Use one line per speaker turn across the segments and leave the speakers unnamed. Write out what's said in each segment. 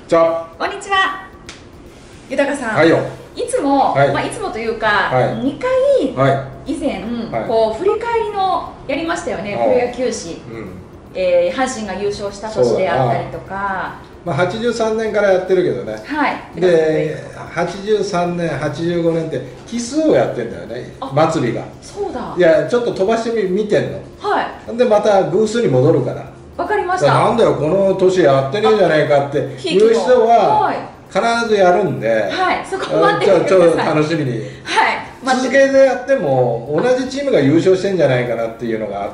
じゃあ、
こんにちは。豊さん。
はいよ。
いつも、
はい、
いつもというか、
はい、
2回、
は
以前、
はい、
こう振り返りのやりましたよね、プロ野球史。阪神が優勝した年であったりとか。
まあ、83年からやってるけどね。
はい。
で、83年、85年って奇数をやってんだよね、祭りが。
そうだ。
いや、ちょっと飛ばして見てんの。
はい。
で、また偶数に戻るから。
わかりました。
なんだよ、この年やってねえじゃないかっていう人は必ずやるんで、
はい、そこ待っててください。
ちょっと楽しみに。
はい。
続けてやっても同じチームが優勝してんじゃないかなっていうのがあって、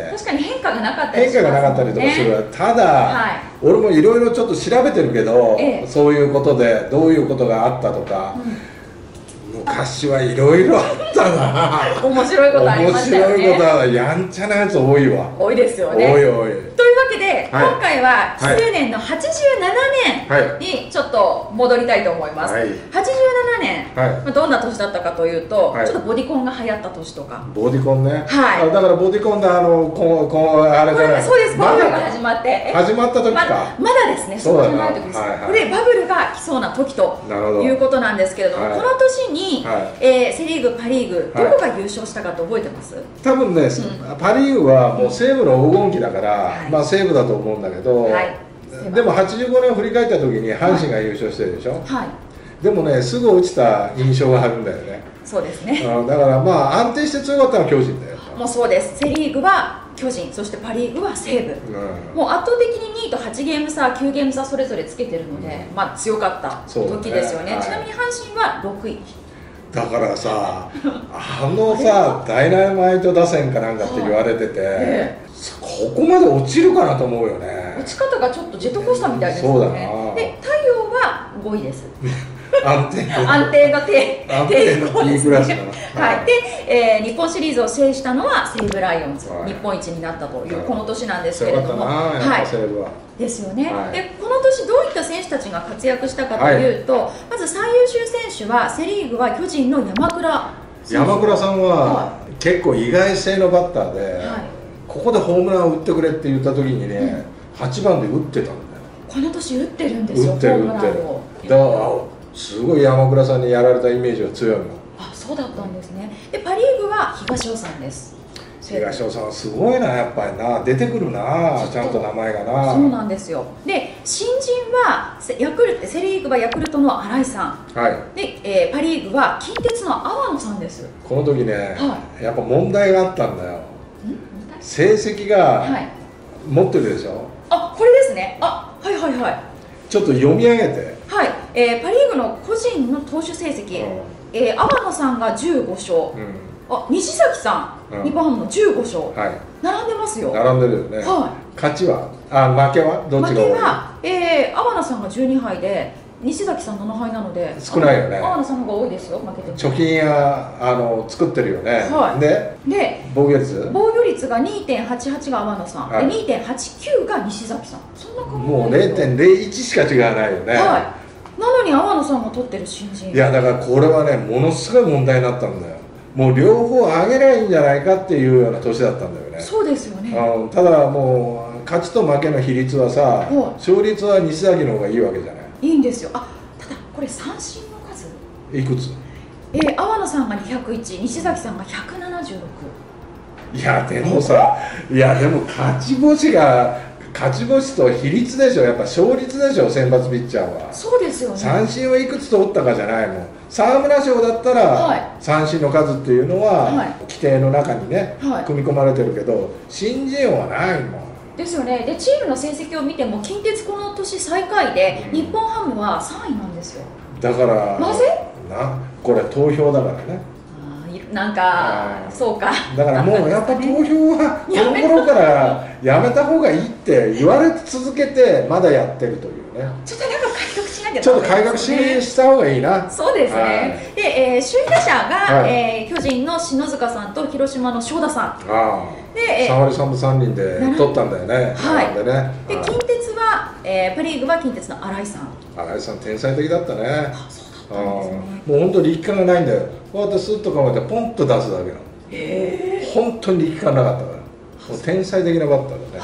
確かに変化がなかったりしますね。
変化がなかったりとかする。ただ、俺もいろいろちょっと調べてるけど、そういうことでどういうことがあったとか、昔はいろいろあったな。
面白いことありましたよね。
面白いことはやんちゃなやつ多いわ。
多いですよね。
多い多い。
というわけで、今回は数年の87年にちょっと戻りたいと思います。87年、どんな年だったかというと、ちょっとボディコンが流行った年とか。
ボディコンね。
はい。
だからボディコンであれじゃない。
そうです。バブルが始まって。
始まった時か。
まだですね。そうじゃない時です。これバブルが来そうな時ということなんですけれども、この年にセ・リーグ、パ・リーグ、どこが優勝したかって覚えてます？
多分ね、パ・リーグはもう西武の黄金期だから、まあ西武だと思うんだけど、でも85年を振り返った時に阪神が優勝してるでしょ。でもね、すぐ落ちた印象があるんだよね。
そうですね。
だからまあ安定して強かったのは巨人だよ。
もうそうです。セ・リーグは巨人、そしてパ・リーグは西武。もう圧倒的に2位と8ゲーム差、9ゲーム差それぞれつけてるので、まあ強かった時ですよね。ちなみに阪神は6位。
だからさ、ダイナマイト打線かなんかって言われてて、ここまで落ちるかなと思うよね。
落ち方がちょっとジェットコースターみたいですよね。で、太陽は5位です。安定の低空ですね。はい。で、日本シリーズを制したのは西武ライオンズ、日本一になったというこの年なんですけれども、ですよね。で、この年どういった選手たちが活躍したかというと、まず最優秀選手はセ・リーグは巨人の山倉
さんは結構意外性のバッターで、ここでホームランを打ってくれって言った時にね、8番で打ってたんだよ。
この年打ってるんですよ。
打ってる。だからすごい山倉さんにやられたイメージが強いの。
あ、そうだったんですね。で、パ・リーグは東尾さんです。
東尾さんすごいな、やっぱりな、出てくるな、ちゃんと名前がな。
そうなんですよ。で、新人はセ・リーグはヤクルトの新井さん。で、パ・リーグは近鉄の阿野さんです。
この時ね、やっぱ問題があったんだよ。成績が持ってるでしょ。
あ、これですね。あ、はい。
ちょっと読み上げて。
はい。パ・リーグの個人の投手成績、阿野さんが15勝。西崎さん、日本ハムの15勝。並んでますよ。
並んでるよね。勝ちは、負けはどっちが多い？
負けは、阿野さんが12敗で、西崎さん7敗なので
少ないよね。
阿野さんの方が多いですよ、負けてる。
貯金や作ってるよね。で、防御
率が 2.88 が阿野さん、で 2.89 が西崎さん。そんな感じ。
もう 0.01 しか違わないよね。
なのに阿野さんが取ってる新人。
いや、だからこれはね、ものすごい問題になったんだよ。もう両方上げりゃいいんじゃないかっていうような年だったんだよね。
そうですよね。
ただもう勝ちと負けの比率はさ、勝率は西崎の方がいいわけじゃない。
いいんですよ。ただこれ三振の数
いくつ？
阿野さんが201、西崎さんが176。
いやでもさ、でも勝ち星と比率でしょ、やっぱ勝率でしょ、選抜ピッチャーは。
そうですよね。
三振をいくつ取ったかじゃないもん。沢村賞だったら、三振の数っていうのは、規定の中にね、組み込まれてるけど、新人王はないもん。
ですよね。で、チームの成績を見ても、近鉄この年最下位で、日本ハムは3位なんですよ。
だから、
なぜ？
これ投票だからね。
なんかそうか。
だからもうやっぱ投票はこの頃からやめた方がいいって言われ続けてまだやってるというね。
ちょっとなんか改革しなきゃ。
ちょっと改革した方がいいな。
そうですね。で、首位打者が巨人の篠塚さんと広島の正田さん。
で、3割3分3厘で取ったんだよね。
で、近鉄はパ・リーグは近鉄の新井さん。
新井さん天才的だったね。もう本当に力感がないんだよ。こうやってスッと構えてポンと出すだけなの。本当に力感なかったから。もう天才的なバッターだね。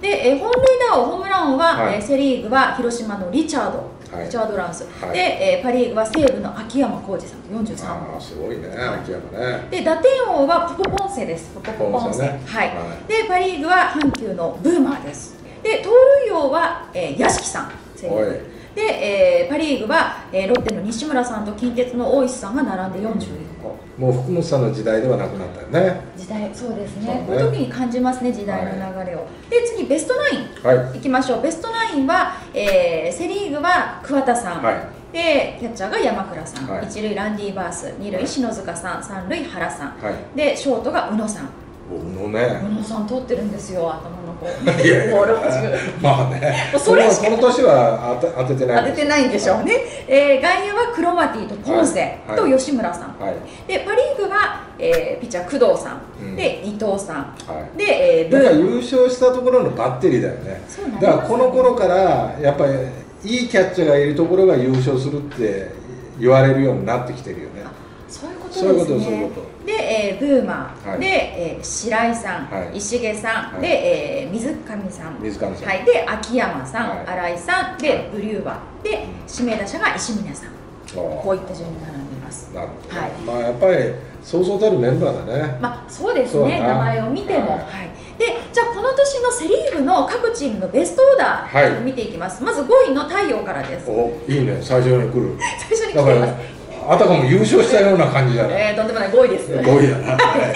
で、本塁打王、ホームラン王は、セ・リーグは広島のリチャード。リチャード・ランス、で、パ・リーグは西武の秋山浩二さん43本。
すごいね、秋山ね。
で、打点王はポポ・ポンセです。ポポ・ポンセ。はい。で、パ・リーグは阪急のブーマーです。で、盗塁王は屋敷さん。で、パ・リーグはロッテの西村さんと近鉄の大石さんが並んで41個。
もう福本さんの時代ではなくなったよね。
時代、そうですね。この時に感じますね、時代の流れを。で、次ベストナインいきましょう。ベストナインはセ・リーグは桑田さん。で、キャッチャーが山倉さん、一塁ランディ・バース、二塁篠塚さん、三塁原さん、でショートが宇野さん。
宇野さ
ん取ってるんですよ、頭の方。
まあね。この年は当ててない。
当ててないんでしょうね。外野はクロマティとポンセと吉村さん。で、パ・リーグはピッチャー工藤さん、で伊藤さん、で
優勝したところのバッテリーだよね。だからこの頃からやっぱりいいキャッチャーがいるところが優勝するって言われるようになってきてるよね。
そういうことですね。で、ブーマー、で、白井さん、石毛さん、で、水上さん、で、秋山さん、新井さん、で、ブリューバー、で、指名打者が石峰さん。こういった順に並んでいます。
なるほど。まあやっぱりそうそうたるメンバーだね。
まあそうですね。名前を見ても。で、じゃあこの年のセ・リーグの各チームのベストオーダーを見ていきます。まず5位の太陽からです。
いいね。最初に来る。
最初に来てます。
あたかも優勝したような感じじゃない。
とんでもない5位です。
5位だな。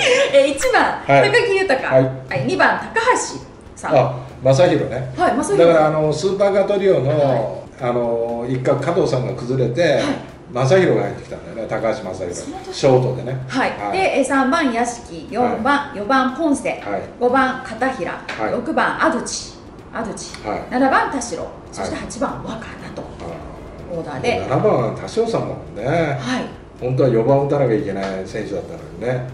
1番高木豊、2番高橋さん。
正弘ね。だからスーパーガトリオの一角加藤さんが崩れて。正弘が入ってきたんだよね、高橋正弘、ショートでね。
で、3番屋敷、4番ポンセ、5番片平、6番安土、7番田代、そして8番若田とオーダーで。
7番田代さんだもんね。本当は4番打たなきゃいけない選手だったのにね。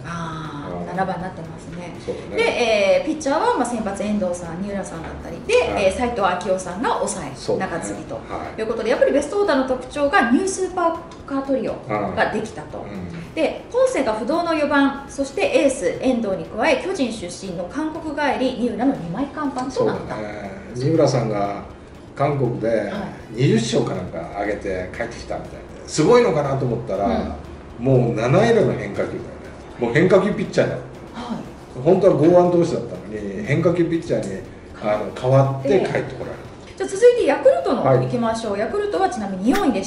7番になってますね。で、ピッチャーは先発遠藤さん、三浦さんだったりで、斉藤昭夫さんが抑え、中継ぎということで、やっぱりベストオーダーの特徴がニュースーパーカートリオができたと。で、ポンセが不動の4番、そしてエース遠藤に加え巨人出身の韓国帰り三浦の2枚看板となった。
三浦さんが韓国で20勝かなんか上げて帰ってきたみたいな、すごいのかなと思ったら、もう7色の変化球だよね。もう変化球ピッチャーだった。本当は剛腕投手だったのに変化球ピッチャーに変わって帰ってこられる。
じゃあ続いてヤクルトのいきましょう。ヤクルトはちなみに4位でした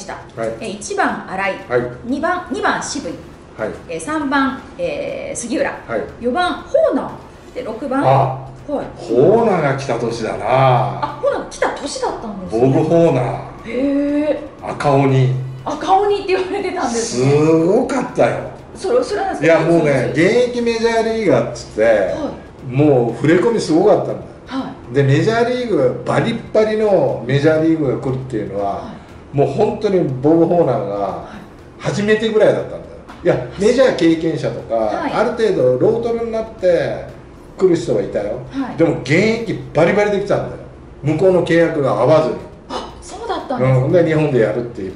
。1番新井、2番渋井、3番杉浦、4番ホーナーで6番
ホーナーが来た年だな。
ホーナー来た年だったんですね。
ボブ・ホーナー。赤鬼
って言われてたんですね。
すごかったよ。
それはなんですか。
いやもうね、現役メジャーリーガーっつって、もう触れ込みすごかったんだよ。でメジャーリーグバリッバリのメジャーリーグが来るっていうのは、もう本当にボブ・ホーナーが初めてぐらいだったんだよ。いやメジャー経験者とか、ある程度ロートルになって来る人はいたよ。でも現役バリバリできたんだよ。向こうの契約が合わずに。
そうだったんです
ね。で日本でやるって言って、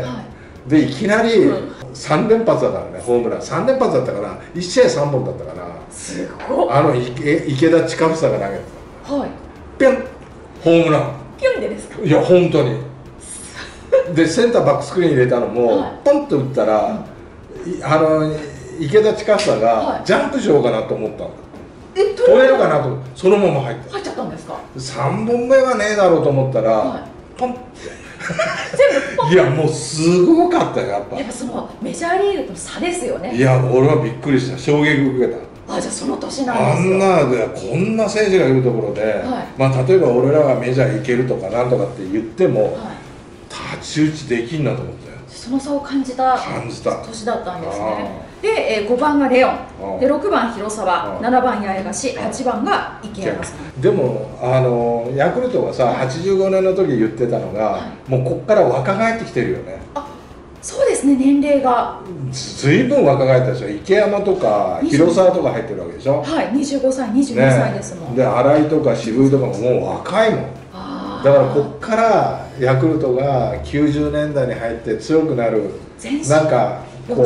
でいきなり3連発だからね、ホームラン3連発だったから1試合3本だったから、
すごい。
池田近房が投げてた。ピュンホームラン。
ピュンでですか。
いや本当に。でセンターバックスクリーン入れたのも、ポンと打ったら池田近房がジャンプしようかなと思ったんだ。取れるかなと、そのまま入
っちゃったんですか。
3本目はねえだろうと思ったら、ポンっていやもうすごかったよ。やっぱ
そのメジャーリーグとの差ですよね。
いや俺はびっくりした、衝撃受けた。
じゃあその年なんですよ。
こんな選手がいるところで、例えば俺らがメジャー行けるとかなんとかって言っても、太刀打ちできんなと思ったよ。
その差を感じた年だったんですね。で、5番がレオンで、6番広沢、7番八重樫、8番が池山さん。
でもヤクルトがさ、85年の時言ってたのが、もうこっから若返ってきてるよね。
そうですね、年齢が
ずいぶん若返ったでしょ。池山とか広沢とか入ってるわけでしょ。
25歳22歳ですもん。
で新井とか渋井とかももう若いもん。だからこっからヤクルトが90年代に入って強くなる、なんかこう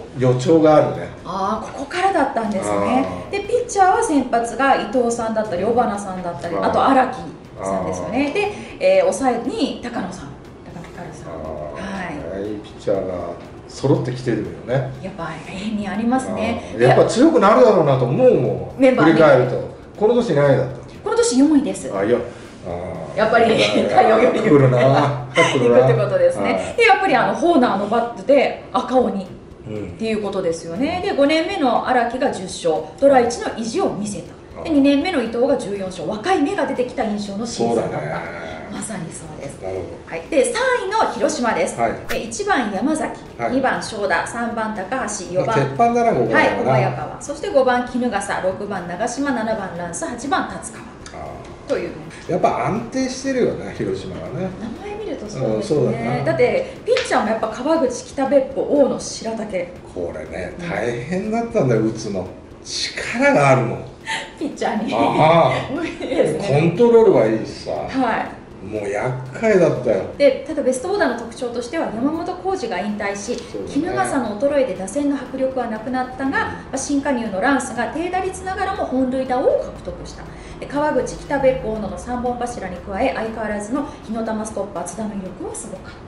予兆があるね。
ああ、ここからだったんですね。でピッチャーは先発が伊藤さんだったり尾花さんだったり、あと荒木さんですよね。で、抑えに高野さん、高野光さん。
はい、いいピッチャーが揃ってきてるよね。
やっぱ縁にありますね。
やっぱ強くなるだろうなと思うもん。
メンバー
振り返るとこの年何位だった？
この年4位です。
あ、いや、
やっぱり太陽より
来るな。
行くってことですね。でやっぱりホーナーのバットで赤鬼っていうことですよね。で5年目の荒木が10勝、ドラ1の意地を見せた。で2年目の伊藤が14勝、若い芽が出てきた印象のシーズンだった。まさにそうです。はい、で3位の広島です。1番山崎、2番正田、3番高橋、4番
鉄板だな、ここは
小早川、そして5番衣笠、6番長嶋、7番ランス、8番達川という。
やっぱ安定してるよね、広島はね。
名前見るとそうですね。だってピッチャーもやっぱ川口、北別府、大野、白竹。
これね、大変だったんだよ、打つの。力があるもん。
ピッチャーに。
無理ですね。コントロールはいいしさ。はい。もう厄介だったよ。
でただベストオーダーの特徴としては山本浩二が引退し、衣笠の衰えで打線の迫力はなくなったが、新加入のランスが低打率ながらも本塁打を獲得した。川口、北別府、大野の3本柱に加え、相変わらずの火の玉ストッパー津田の威力はすごかった。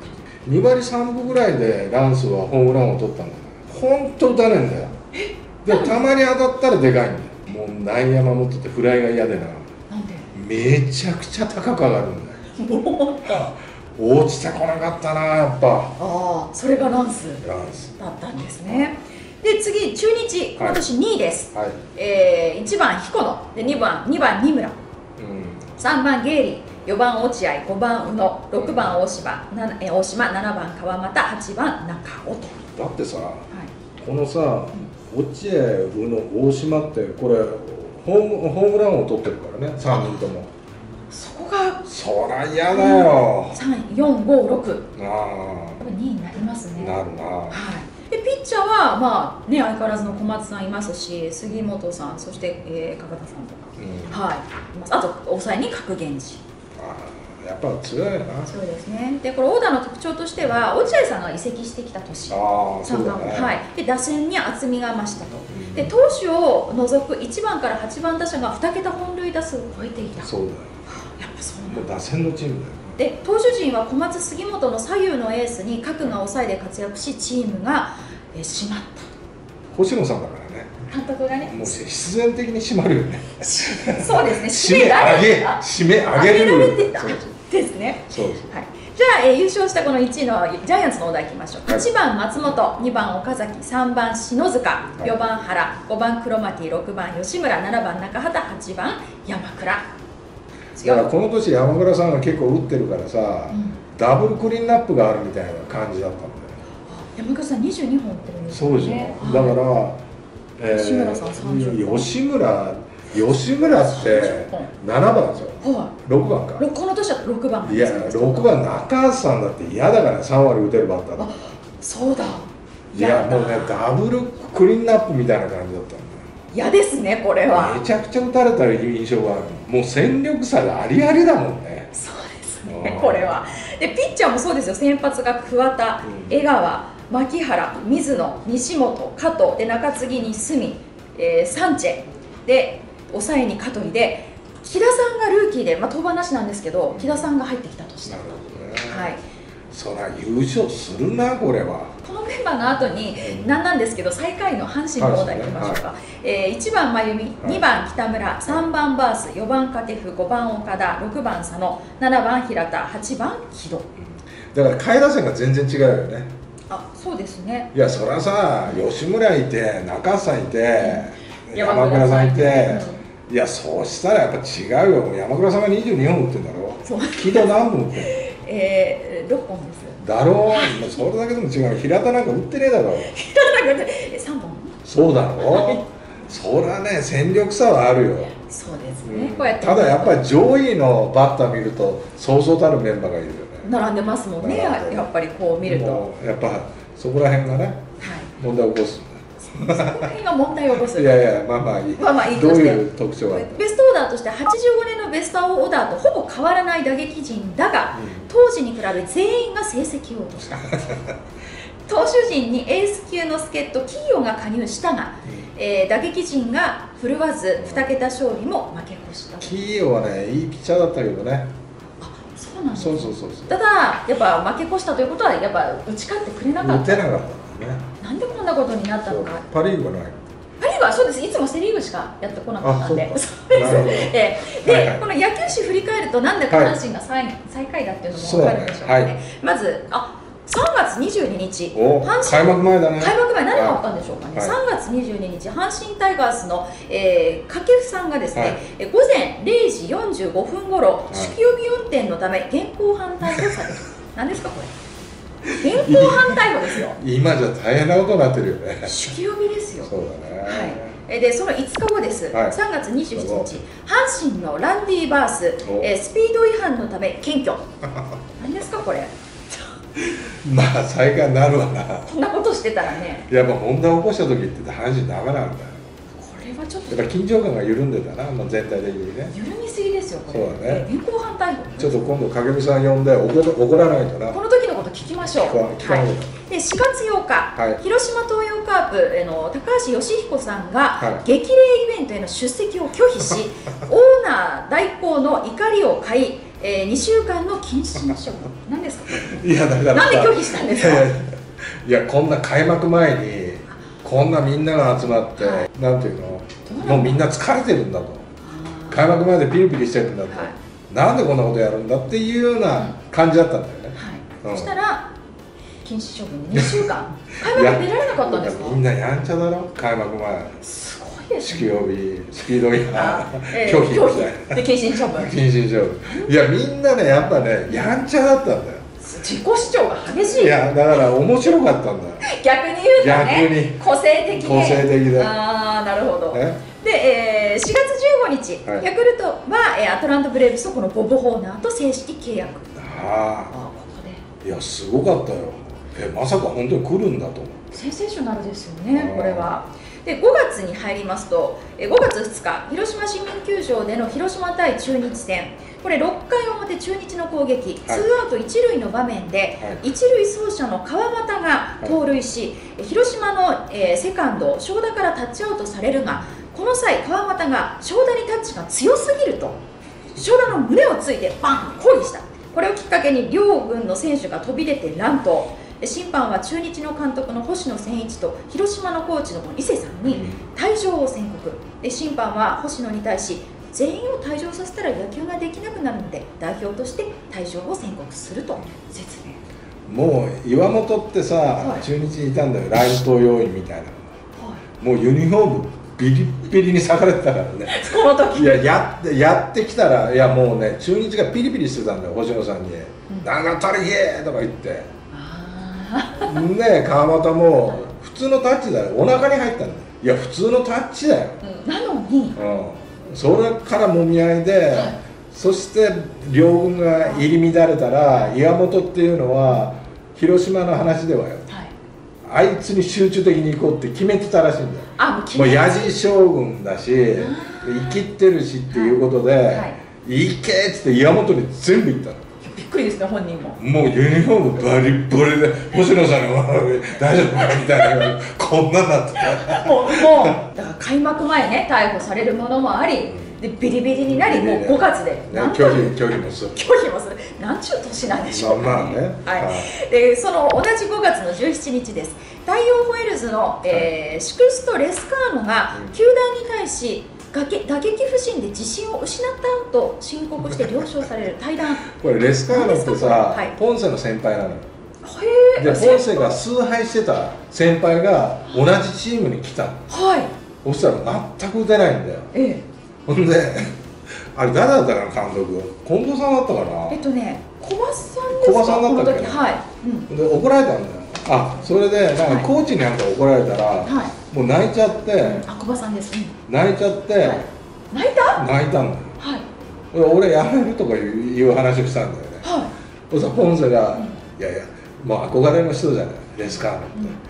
2割3分ぐらいでランスはホームランを取ったんだよ。本当打たねえんだよ。でたまに当たったらでかいんだよ。もう内野守っててフライが嫌でな。
なんで？
めちゃくちゃ高く上がるんだよ。落ちてこなかったな、やっぱ。
ああ、それがランスだったんですね。で次、中日、今年2位です。1番彦野で2番二村、3番ゲイリー、4番落合、5番宇野、6番大島、7番川俣、8番中尾と。
だってさ、このさ落合、宇野、大島ってこれホームランを取ってるからね、3人とも。
そこが
そりゃ嫌だよ。
3、4、5、6。
ああ。
2位になりますね。
なるな。はい。
でピッチャーはまあね、相変わらずの小松さんいますし、杉本さん、そして、角田さんとか、はい、います。あと抑えに角源氏。
やっぱ強いな。
そうですね。でこれオーダーの特徴としては落合さんが移籍してきた年。
そうだね。
はい。で打線に厚みが増したと。で投手を除く1番から8番打者が2桁本塁打数を超えていた。
そうだよ。
やっぱそうなんだ。
もう打線のチームだよ。
で投手陣は小松、杉本の左右のエースに各が抑えで活躍し、チームが締まった。
星野さんだからね。
監督がね。
もう必然的に締まるよね。
そうですね。
締め上げ
られてたですね。
そうです。
はい。じゃあ、優勝したこの1位のジャイアンツのオーダーいきましょう。1番松本、2番岡崎、3番篠塚、4番原、5番黒牧、6番吉村、7番中畑、8番山倉。
だからこの年山倉さんが結構打ってるからさ、ダブルクリーンナップがあるみたいな感じだったんだよ。
山倉さん22本打ってるんです
ね。そうでしょ。だから、
吉村さん30
本。吉村って7番ですよ。6番か。
この年だと6番。
いや、6番中橋さんだって嫌だから3割打てるバッターだ。
そうだ。
いや、もうね、ダブルクリーンナップみたいな感じだったんだよ。
嫌ですね、これは。
めちゃくちゃ打たれた印象がある。もう戦力差がありありだもんね。
そうですね、これは。でピッチャーもそうですよ。先発が桑田、江川、牧原、水野、西本、加藤で、中継ぎに角、サンチェで、抑えに香取で、木田さんがルーキーで、登板なしなんですけど、木田さんが入ってきたとして。
なるほどね。
はい。
そりゃ優勝するな、これは。
このメンバーの後に、なんですけど、最下位の阪神のオーダーいきましょうか。1番真由美、2番北村、3番バース、4番掛布、5番岡田、6番佐野、7番平田、8番木戸。
だから下位打線が全然違うよね。
そうですね。
いや、そりゃさ、吉村いて、中さんいて、山倉さんいて、いや、そうしたらやっぱ違うよ。山倉さんが22本打ってんだろ。木戸何本打ってんの
？6本です。
だろう、それだけでも違う。平田なんか打ってねえだろ。
平田なんか3本。
そうだろ。そりゃね、戦力差はあるよ。
そうですね。
ただやっぱり上位のバッター見るとそうそうたるメンバーがいるよね。
並んでますもんね。やっぱりこう見ると。
やっぱそこら辺がね、問題を起こす。
そこら辺が問題を起こす。
いやいや、まあまあいい。どういう特徴がある？
ベストオーダーとして85年のベストオーダーとほぼ変わらない打撃陣だが、当時に比べ全員が成績を落とした。 投手陣にエース級の助っ人キーヨが加入したが、打撃陣が振るわず2桁勝利も負け越した。
キーヨはね、いいピッチャーだったけどね。
あ、そうなんですね。
そう
ただやっぱ負け越したということはやっぱ打ち勝ってくれなかった。
打てなかったんだね。
なんでこんなことになったのか。
パ・リーグはない。
パ・リーグはそうです。いつもセ・リーグしかやってこなかったんで。そうですで、この野球史振り返るとなんで阪神が最下位だっていうのも分かるでしょうかね。まず3月22日、
開幕前だね。
開幕前、何があったんでしょうかね。3月22日、阪神タイガースの掛布さんがですね、午前0時45分ごろ、酒気帯び運転のため現行犯逮捕された。何ですかこれ。現行犯逮捕ですよ。
今じゃ大変なことになってるよね。
酒気帯びですよ。
そうだね。
でその5日後です、3月27日、阪神のランディ・バース、スピード違反のため検挙。何ですかこれ。
まあ再開になるわな。
こんなことしてたらね。
やっぱ問題を起こした時って阪神ダメなんだよ。
これはちょっと
やっぱ緊張感が緩んでたな、全体的にね。
緩みすぎですよこれ。そうだね。現行犯逮捕。
ちょっと今度掛布さん呼んで怒らないとな。
この時のこと聞きましょう。で4月8日、広島東洋カープの高橋義彦さんが激励イベントへの出席を拒否し、オーナー代行の怒りを買い、2週間の謹慎処分。何ですか。
いやだから
なんで拒否したんですか。
いやこんな開幕前にこんなみんなが集まって、なんていうの、もうみんな疲れてるんだと。開幕前でピリピリしてるんだと。なんでこんなことやるんだっていうような感じだったんだよね。
そしたら禁止処分2週間。開幕出られなかったんですか。
みんなやんちゃだろ開幕前。
すごいですね。
酒気帯びスピード違反拒否
で謹慎処分。
謹慎処分。いやみんなねやっぱねやんちゃだったんだよ。
自己主張が激しい。
いやだから面白かったんだよ。
逆に言うとね。個性的で。
個性的で。
ああなるほど。で、4月15日、ヤクルトはアトランタ・ブレーブスとこのボブ・ホーナーと正式契約。
ここで。いやすごかったよ。まさか本当に来るんだと思う。
センセーショナルですよねこれは。で5月に入りますと、5月2日広島市民球場での広島対中日戦、これ6回表中日の攻撃、ツーアウト一塁の場面で、一塁走者の川端が盗塁し、広島のセカンド正田からタッチアウトされるが、この際川端が正田にタッチが強すぎると正田の胸をついてバン抗議した。これをきっかけに両軍の選手が飛び出て乱闘。審判は中日の監督の星野千一と広島のコーチの伊勢さんに退場を宣告。審判は星野に対し、全員を退場させたら野球ができなくなるので代表として退場を宣告すると説
明。もう岩本ってさ、中日にいたんだよ、ライト要員みたいな、もうユニフォームビリビリに裂かれてたからね
この時。
いややってきたら、いやもうね中日がピリピリしてたんだよ、星野さんに「なんか足りへえ!」とか言って。ね、川端も普通のタッチだよ、お腹に入ったんだよ。いや普通のタッチだよ、
なのに、
それからもみ合いで、そして両軍が入り乱れたら、岩本っていうのは広島の話ではよ、あいつに集中的に行こうって決めてたらしいんだよ。もうやじ将軍だし生きてるしっていうことで「行け!」っつって岩本に全部言ったの。
びっくりですね本人も。
もうユニフォームバリバリで星野さんが「大丈夫か?」みたいなこんなんなってた。
もうだから開幕前ね逮捕されるものもありでビリビリになり、もう5月で
拒否もする
なんちゅう年なんでしょう
かね。
でその同じ5月の17日です。太陽ホエールズのシクスト・レスカーノが球団に対し打撃不振で自信を失ったと申告して了承される対談。
これレスカーノってさ、ポンセの先輩なのよ。でポンセが崇拝してた先輩が同じチームに来たの。そしたら全く打てないんだよ。ほんであれ誰だったかな監督、近藤さんだったかな。
小葉さんですか。
小葉さんだったっけ。で怒られたんだよ。それでなんかコーチになんか怒られたらもう泣いちゃって、
小葉さんです。
泣いちゃって
泣いたん
だよ。俺やめるとかいう話をしたんだよね。そしたらポンセが「いやいやもう憧れの人じゃないレスカーノって。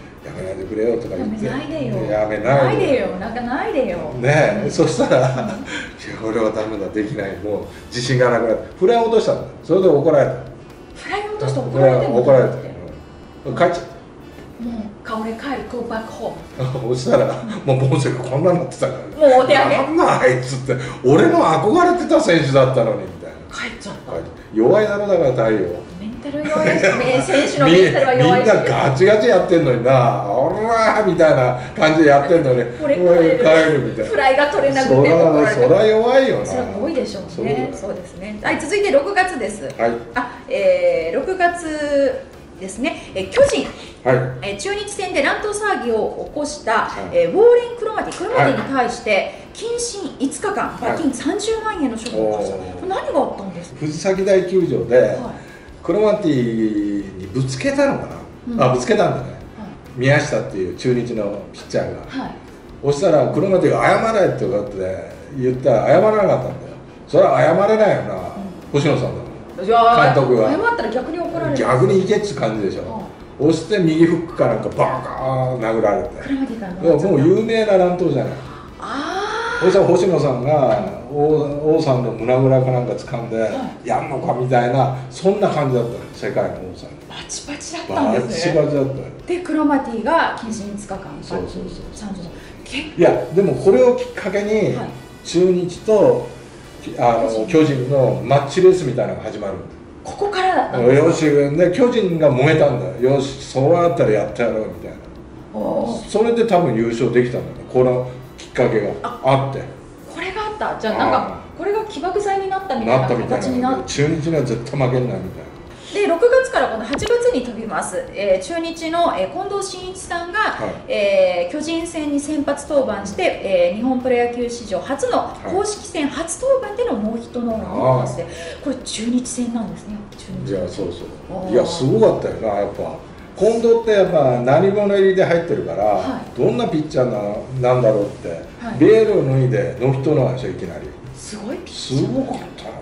やめないでくれよ」とか言って。
やめないでよ。
やめないでよ。
なんかないでよ。
ねえ、そしたら「俺はダメだ、できない、もう自信がなくなって」フライ落としたんだよ。それで怒られた。
フライ落として怒られてるの。
怒られた。帰っちゃった。
もう顔で帰る、go back home。
そしたらもうボンセがこんなになってたから、
もうお手上げ、
なんだあいつって、俺の憧れてた選手だったのにみたいな。
帰っちゃった。
弱いだろ、だから太陽。
メンタル弱いし、選手のメンタルは弱いし、
みんなガチガチやってんのにな、おらーみたいな感じでやってんのに、
俺帰るみたいな、フライが取れなくて、
そら弱いよな。
それは多いでしょうね。そうですね。はい、続いて6月です。はい。6月ですね。巨人、中日戦で乱闘騒ぎを起こしたウォーレン・クロマティに対して謹慎5日間、罰金30万円の処分を課した。何があったんですか。
藤崎大球場でクロマティにぶつけたのかな。ぶつけたんだね。宮下っていう中日のピッチャーが。そしたらクロマティが謝れって言ったら謝らなかったんだよ。それは謝れないよな、星野さんだもん。監督が
謝ったら逆に怒られる。
逆にいけっつ感じでしょ。押して右フックかなんかバカーン殴られて、もう有名な乱闘じゃない。そしたら星野さんが王さんの胸ぐらかなんか掴んでやんのかみたいな、そんな感じだったの、世界の王さん。
バチバチだったんですね。
バチバチだった。
でクロマティが謹慎5日間、
そういやでもこれをきっかけに中日と巨人のマッチレースみたいなのが始まる。
ここからだったんですか。
よしで巨人が燃えたんだよ。よしそうやったらやってやろうみたいな。それで多分優勝できたんだよ、このきっかけがあって。
これがあった。じゃあなんかこれが起爆剤になったみたいな形になって、
中日には絶対負けんないみたいな。
で6月からこの8月に飛びます、中日の、近藤真一さんが、巨人戦に先発登板して、日本プロ野球史上初の公式戦初登板でのノーヒットノーランを達成。これ中日戦なんですね。
いやそうそう、いやすごかったよな。やっぱ近藤ってやっぱ何者入りで入ってるから、どんなピッチャーなんだろうって、ベールを脱いでノーヒットノーランでしょ、いきなり。
すごいピッチ
ャー、すごかった、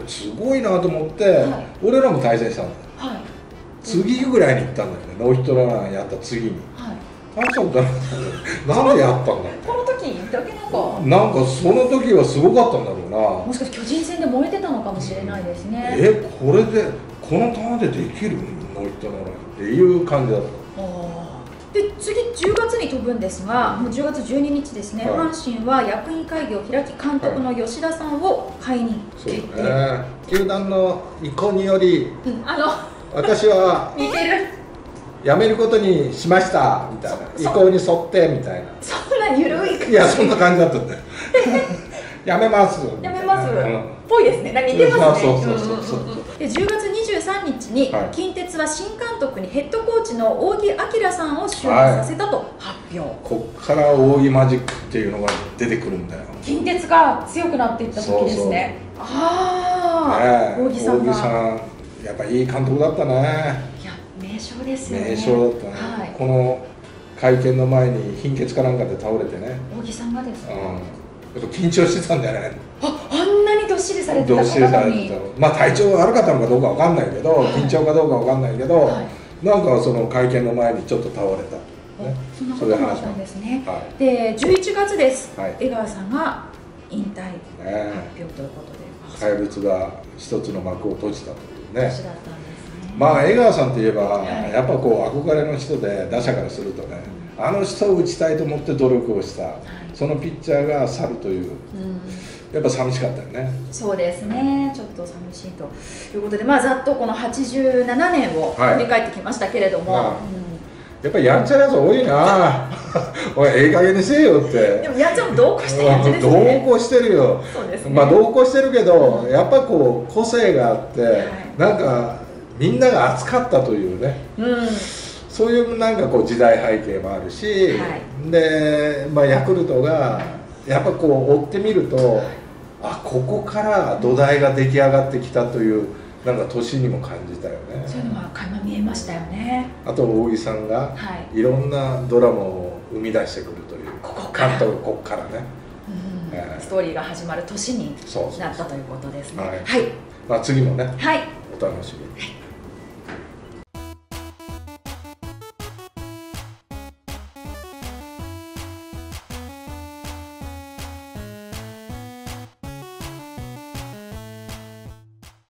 すごいなと思って、俺らも対戦したんだよ。次ぐらいに行ったんだよね、ノーヒットノーランやった次に。大したことなかったなんでやったんだろう。
この時だけ
なんかその時はすごかったんだろうな。
もしかして巨人戦で燃えてたのかもしれないですね。
これでこの球でできるノーヒットノーランっていう感じだった。
で次10月に飛ぶんですが、もう10月12日ですね、阪神は役員会議を開き、監督の吉田さんを解任決定。
球団の意向により、私は
似てる
辞めることにしましたみたいな、意向に沿ってみたいな。
そんな緩い。
いやそんな感じだったんだよ。辞めます
ぽいですね。似てますね。で10月23日に近鉄は新監督にヘッドコーチの仰木彬さんを就任させたと発表。
こっから仰木マジックっていうのが出てくるんだよ。
近鉄が強くなっていった時ですね。仰木さん
やっぱいい監督だったね。
いや名将ですよね。
名将だったね。この会見の前に貧血かなんかで倒れてね。
仰木さんがですか。
やっぱ緊張してたんじゃない。
あんなにどっしりされてた方に。
まあ体調が悪かったのかどうかわかんないけど、緊張かどうかわかんないけど、なんかその会見の前にちょっと倒れた。
そんなことがあったんですね。で11月です。江川さんが引退発表ということで。
怪物が一つの幕を閉じたというね。まあ江川さんといえばやっぱこう憧れの人で、打者からするとね、あの人を打ちたいと思って努力をした、そのピッチャーが去るという、やっぱ寂しかったよね。
そうですね、ちょっと寂しいということで、まあざっとこの87年を振り返ってきましたけれども、
やっぱりやんちゃなやつ多いな。おい、ええ加減にせえよって。
でもやんちゃも同行してるやつですね。
同行してるよ。まあ同行してるけど、やっぱこう個性があって、なんかみんなが熱かったというね。そういうなんかこう時代背景もあるし、で、まあヤクルトがやっぱこう追ってみると、あ、ここから土台が出来上がってきたという。なんか年にも感じたよね。
そういうのが垣間見えましたよね。
あと仰木さんがいろんなドラマを生み出してくるという、監督ここからね、
ストーリーが始まる年になったということですね。
まあ次もね、お楽しみに。